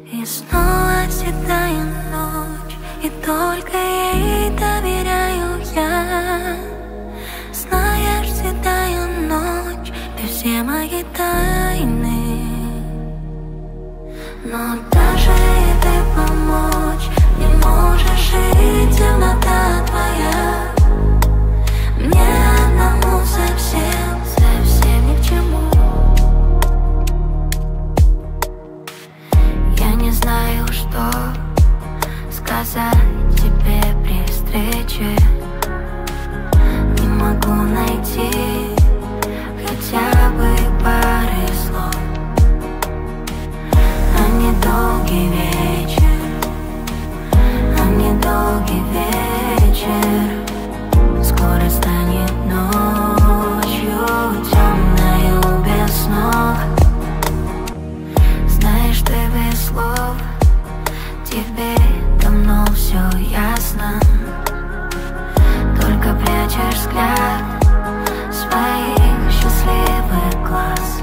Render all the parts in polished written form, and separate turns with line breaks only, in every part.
И снова седая ночь, и только ей доверяю я. Знаешь, седая ночь, ты все мои тайны. Но даже и ты помочь не можешь, и темнота твоя мне одному совсем, совсем ни к чему. Я не знаю, что сказать тебе при встрече. Не могу найти хотя бы пары слов. А недолгий вечер, а недолгий вечер скоро станет ночью, темною без снов. Знаешь, ты без слов, тебе давно все ясно. Только прячешь взгляд своих счастливых глаз.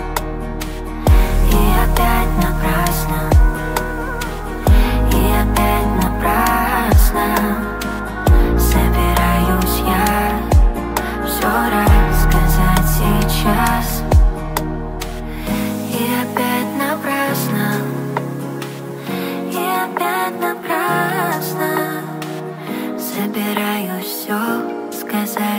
И опять напрасно, и опять напрасно собираюсь я все рассказать сейчас. И опять напрасно, и опять напрасно собираюсь все сказать.